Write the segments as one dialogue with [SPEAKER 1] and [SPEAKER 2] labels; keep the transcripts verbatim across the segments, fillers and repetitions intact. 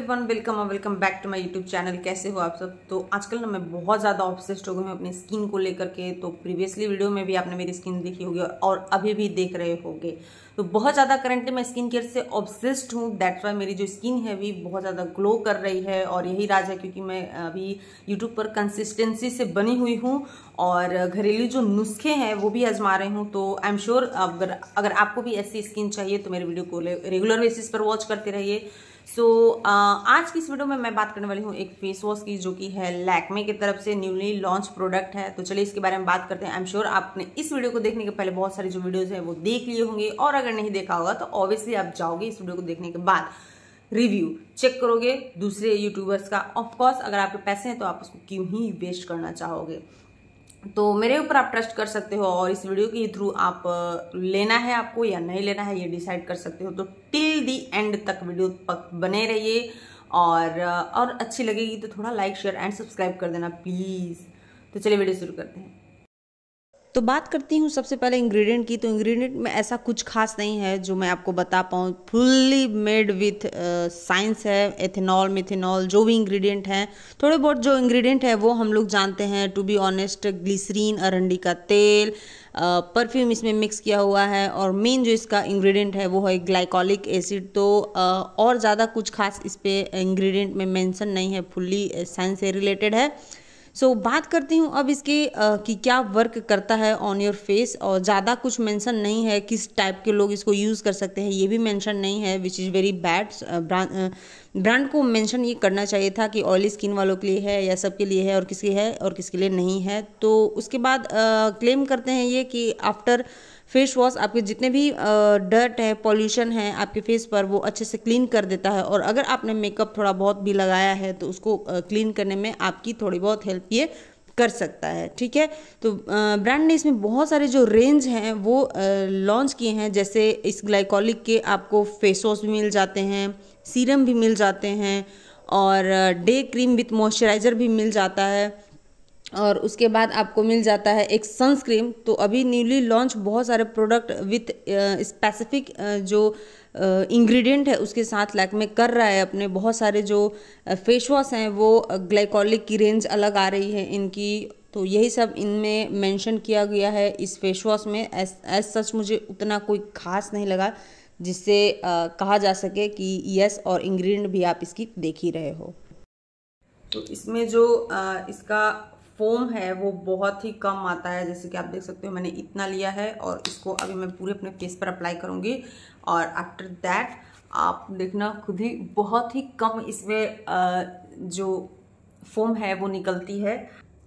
[SPEAKER 1] Everyone, welcome और welcome back to my YouTube channel. कैसे हो आप सब। तो आजकल ना मैं बहुत ज़्यादा ऑब्सेस्ड हो गई हूँ अपनी स्किन को लेकर के। तो प्रीवियसली वीडियो में भी आपने मेरी स्किन देखी होगी और अभी भी देख रहे होंगे। तो बहुत ज़्यादा करंटली मैं स्किन केयर से ऑब्सेस्ड हूँ। दैट्स वाई मेरी जो स्किन है भी बहुत ज़्यादा ग्लो कर रही है। और यही राज है क्योंकि मैं अभी यूट्यूब पर कंसिस्टेंसी से बनी हुई हूँ और घरेलू जो नुस्खे हैं वो भी आजमा रही हूँ। तो आई एम श्योर अगर अगर आपको भी ऐसी स्किन चाहिए तो मेरे वीडियो को रेगुलर बेसिस पर वॉच करते रहिए। सो so, uh, आज की इस वीडियो में मैं बात करने वाली हूँ एक फेस वॉश की, जो कि है लैक्मे की तरफ से न्यूली लॉन्च प्रोडक्ट है। तो चलिए इसके बारे में बात करते हैं। आई एम श्योर आपने इस वीडियो को देखने के पहले बहुत सारी जो वीडियोस हैं वो देख लिए होंगे, और अगर नहीं देखा होगा तो ऑब्वियसली आप जाओगे इस वीडियो को देखने के बाद रिव्यू चेक करोगे दूसरे यूट्यूबर्स का। ऑफकोर्स अगर आपके पैसे हैं तो आप उसको क्यों ही वेस्ट करना चाहोगे। तो मेरे ऊपर आप ट्रस्ट कर सकते हो और इस वीडियो के थ्रू आप लेना है आपको या नहीं लेना है ये डिसाइड कर सकते हो। तो टिल दी एंड तक वीडियो बने रहिए और और अच्छी लगेगी तो थोड़ा लाइक शेयर एंड सब्सक्राइब कर देना प्लीज़। तो चलिए वीडियो शुरू करते हैं। तो बात करती हूँ सबसे पहले इंग्रेडिएंट की। तो इंग्रेडिएंट में ऐसा कुछ खास नहीं है जो मैं आपको बता पाऊँ। फुल्ली मेड विथ साइंस है। एथेनॉल मिथेनॉल जो भी इंग्रेडिएंट हैं, थोड़े बहुत जो इंग्रेडिएंट है वो हम लोग जानते हैं। टू बी ऑनेस्ट, ग्लिसरीन, अरंडी का तेल, परफ्यूम इसमें मिक्स किया हुआ है, और मेन जो इसका इंग्रेडिएंट है वो है ग्लाइकोलिक एसिड। तो uh, और ज़्यादा कुछ खास इस पर इंग्रेडिएंट में मेंशन नहीं है, फुल्ली साइंस से रिलेटेड है। सो so, बात करती हूँ अब इसके uh, कि क्या वर्क करता है ऑन योर फेस। और ज़्यादा कुछ मेंशन नहीं है किस टाइप के लोग इसको यूज़ कर सकते हैं, ये भी मेंशन नहीं है, which is very bad. Brand को मेंशन ये करना चाहिए था कि ऑयली स्किन वालों के लिए है या सबके लिए है, और किसके है और किसके लिए नहीं है। तो उसके बाद क्लेम uh, करते हैं ये कि आफ्टर फेस वॉश आपके जितने भी डर्ट है, पॉल्यूशन है आपके फेस पर, वो अच्छे से क्लीन कर देता है। और अगर आपने मेकअप थोड़ा बहुत भी लगाया है तो उसको क्लीन करने में आपकी थोड़ी बहुत हेल्प ये कर सकता है। ठीक है। तो ब्रांड ने इसमें बहुत सारे जो रेंज हैं वो लॉन्च किए हैं। जैसे इस ग्लाइकोलिक के आपको फेस वॉश भी मिल जाते हैं, सीरम भी मिल जाते हैं, और डे क्रीम विथ मॉइस्चराइज़र भी मिल जाता है, और उसके बाद आपको मिल जाता है एक सनस्क्रीन। तो अभी न्यूली लॉन्च बहुत सारे प्रोडक्ट विथ स्पेसिफिक जो इंग्रेडिएंट है उसके साथ लैक्मे कर रहा है अपने। बहुत सारे जो फेस वॉश हैं वो ग्लाइकोलिक की रेंज अलग आ रही है इनकी। तो यही सब इनमें मेंशन किया गया है इस फेस वॉश में। एज एज सच मुझे उतना कोई खास नहीं लगा जिससे कहा जा सके कि यस, और इंग्रेडिएंट भी आप इसकी देख ही रहे हो। तो इसमें जो आ, इसका फोम है वो बहुत ही कम आता है। जैसे कि आप देख सकते हो मैंने इतना लिया है और इसको अभी मैं पूरे अपने फेस पर अप्लाई करूँगी, और आफ्टर दैट आप देखना खुद ही बहुत ही कम इसमें जो फोम है वो निकलती है।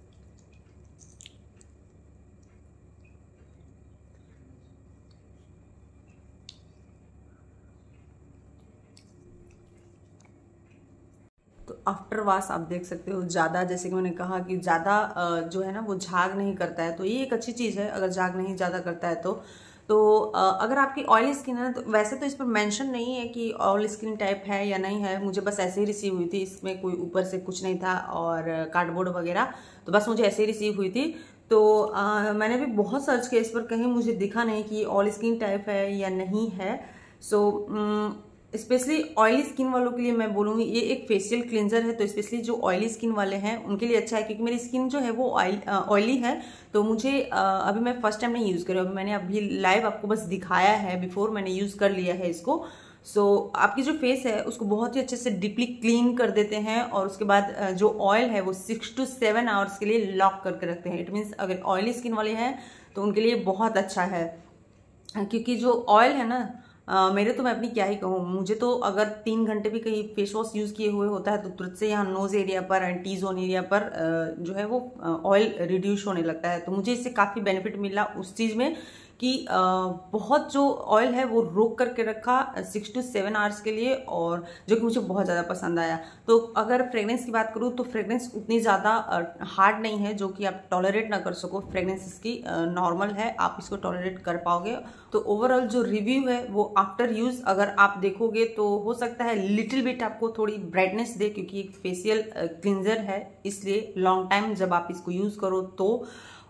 [SPEAKER 1] तो आफ्टर वॉश आप देख सकते हो ज़्यादा, जैसे कि मैंने कहा कि ज़्यादा जो है ना वो झाग नहीं करता है। तो ये एक अच्छी चीज़ है अगर झाग नहीं ज़्यादा करता है तो। तो अगर आपकी ऑयली स्किन है तो वैसे तो इस पर मेंशन नहीं है कि ऑयली स्किन टाइप है या नहीं है। मुझे बस ऐसे ही रिसीव हुई थी, इसमें कोई ऊपर से कुछ नहीं था और कार्डबोर्ड वगैरह, तो बस मुझे ऐसे ही रिसीव हुई थी। तो आ, मैंने भी बहुत सर्च किया इस पर, कहीं मुझे दिखा नहीं कि ऑयली स्किन टाइप है या नहीं है। So so, specially oily skin वालों के लिए मैं बोलूँगी ये एक फेशियल क्लिनजर है। तो स्पेशली जो ऑयली स्किन वाले हैं उनके लिए अच्छा है, क्योंकि मेरी स्किन जो है वो ऑयल ऑयली है। तो मुझे अभी मैं फर्स्ट टाइम नहीं यूज़ कर रही हूँ, मैंने अभी लाइव आपको बस दिखाया है, बिफोर मैंने यूज़ कर लिया है इसको। सो so, आपकी जो फेस है उसको बहुत ही अच्छे से डीपली क्लीन कर देते हैं, और उसके बाद जो ऑयल है वो सिक्स टू सेवन आवर्स के लिए लॉक करके रखते हैं। इट मीन्स अगर ऑयली स्किन वाले हैं तो उनके लिए बहुत अच्छा है, क्योंकि जो ऑयल है ना, Uh, मेरे तो मैं अपनी क्या ही कहूँ, मुझे तो अगर तीन घंटे भी कहीं फेस वॉश यूज़ किए हुए होता है तो तुरंत से यहाँ नोज एरिया पर एंड टी जोन एरिया पर uh, जो है वो ऑयल uh, रिड्यूस होने लगता है। तो मुझे इससे काफ़ी बेनिफिट मिला उस चीज़ में कि uh, बहुत जो ऑयल है वो रोक करके रखा सिक्स टू सेवन आवर्स के लिए, और जो कि मुझे बहुत ज़्यादा पसंद आया। तो अगर फ्रेगनेंस की बात करूँ तो फ्रेगनेंस उतनी ज़्यादा हार्ड नहीं है जो कि आप टॉलरेट ना कर सको। फ्रेगनेंस इसकी नॉर्मल है, आप इसको टॉलरेट कर पाओगे। तो ओवरऑल जो रिव्यू है वो आफ्टर यूज़ अगर आप देखोगे तो हो सकता है लिटिल बिट आपको थोड़ी ब्राइटनेस दे, क्योंकि एक फेशियल क्लिनजर है, इसलिए लॉन्ग टाइम जब आप इसको यूज़ करो तो।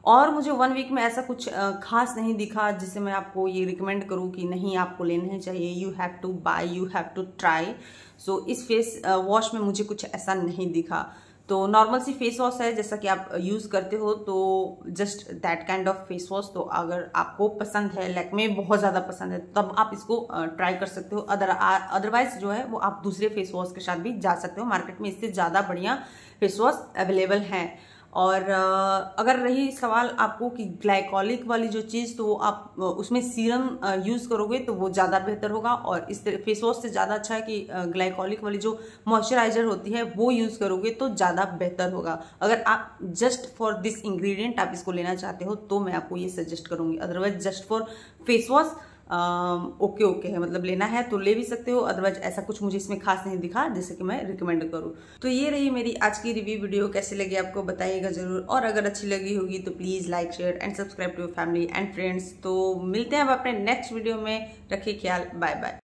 [SPEAKER 1] और मुझे वन वीक में ऐसा कुछ खास नहीं दिखा जिससे मैं आपको ये रिकमेंड करूँ कि नहीं आपको लेना ही चाहिए, you have to buy, you have to try. So इस फेस वॉश में मुझे कुछ ऐसा नहीं दिखा। तो नॉर्मल सी फेस वॉश है जैसा कि आप यूज़ करते हो, तो just that kind of face wash. तो अगर आपको पसंद है, लैक्मे बहुत ज़्यादा पसंद है, तब आप इसको ट्राई कर सकते हो। अदर अदरवाइज जो है वो आप दूसरे फेस वॉश के साथ भी जा सकते हो। मार्केट में इससे ज़्यादा बढ़िया फेस वॉश अवेलेबल हैं। और अगर रही सवाल आपको कि ग्लाइकोलिक वाली जो चीज़, तो आप उसमें सीरम यूज़ करोगे तो वो ज़्यादा बेहतर होगा। और इस फेस वॉश से ज़्यादा अच्छा है कि ग्लाइकोलिक वाली जो मॉइस्चराइजर होती है वो यूज़ करोगे तो ज़्यादा बेहतर होगा। अगर आप जस्ट फॉर दिस इंग्रेडिएंट आप इसको लेना चाहते हो तो मैं आपको ये सजेस्ट करूँगी। Otherwise just for face wash okay okay है, मतलब लेना है तो ले भी सकते हो। अदरवाइज ऐसा कुछ मुझे इसमें खास नहीं दिखा जैसे कि मैं रिकमेंड करूँ। तो ये रही मेरी आज की रिव्यू वीडियो। कैसी लगी आपको बताइएगा जरूर, और अगर अच्छी लगी होगी तो please like share and subscribe to family and friends. तो मिलते हैं अब अपने नेक्स्ट वीडियो में। रखिए ख्याल, बाय बाय।